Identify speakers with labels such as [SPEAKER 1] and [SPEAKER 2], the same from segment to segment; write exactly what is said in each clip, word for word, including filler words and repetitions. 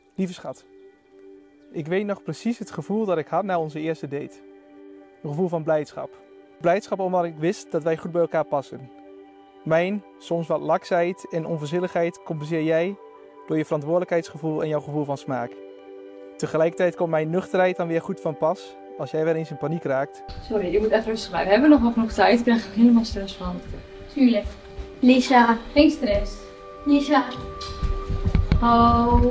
[SPEAKER 1] Lieve schat, ik weet nog precies het gevoel dat ik had na onze eerste date. Een gevoel van blijdschap. Blijdschap omdat ik wist dat wij goed bij elkaar passen. Mijn, soms wat laksheid en onverschilligheid compenseer jij door je verantwoordelijkheidsgevoel en jouw gevoel van smaak. Tegelijkertijd komt mijn nuchterheid dan weer goed van pas als jij weer eens in paniek raakt.
[SPEAKER 2] Sorry, je moet even rustig blijven. Hebben we nog wel genoeg tijd? Ik krijg er helemaal stress van.
[SPEAKER 3] Tuurlijk. Lisa.
[SPEAKER 2] Geen stress.
[SPEAKER 3] Lisa. Oh.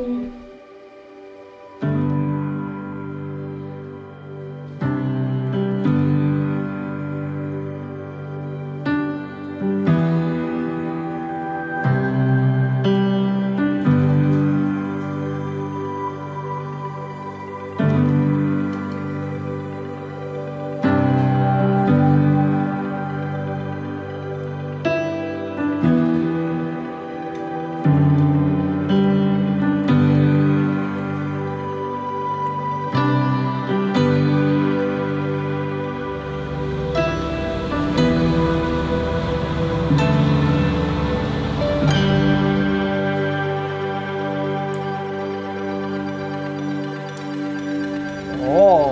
[SPEAKER 1] Oh.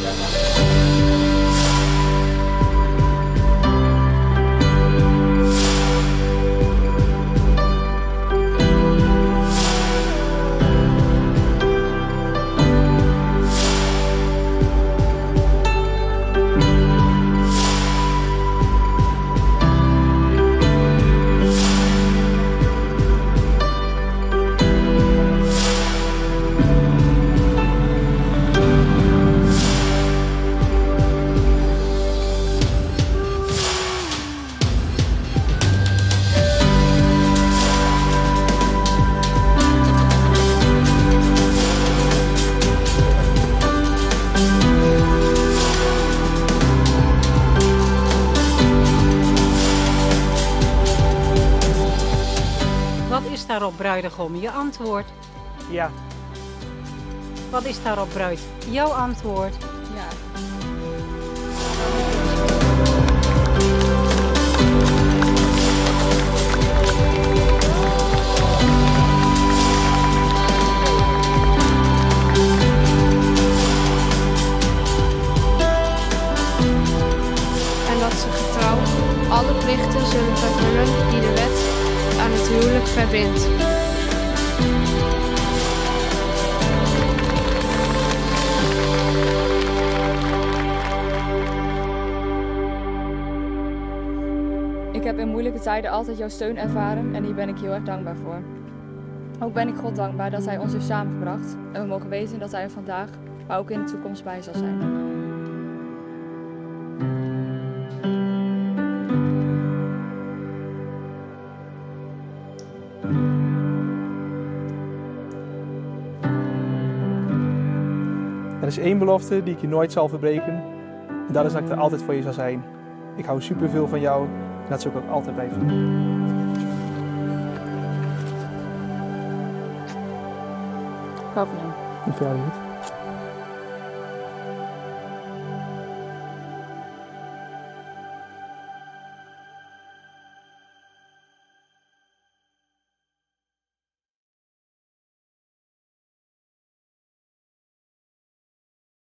[SPEAKER 4] Wat is daarop, bruidegom, je antwoord?
[SPEAKER 1] Ja.
[SPEAKER 4] Wat is daarop, bruid, jouw antwoord?
[SPEAKER 2] Ja.
[SPEAKER 3] En dat ze getrouw alle plichten zullen vervullen die de wet aan het huwelijk verbindt.
[SPEAKER 2] Ik heb in moeilijke tijden altijd jouw steun ervaren en hier ben ik heel erg dankbaar voor. Ook ben ik God dankbaar dat Hij ons heeft samengebracht en we mogen weten dat Hij er vandaag, maar ook in de toekomst bij zal zijn.
[SPEAKER 1] Er is één belofte die ik je nooit zal verbreken. En dat is dat ik er altijd voor je zal zijn. Ik hou superveel van jou en dat zal ik ook altijd blijven doen.
[SPEAKER 2] Ik hou van jou.
[SPEAKER 1] Ik vind jou niet.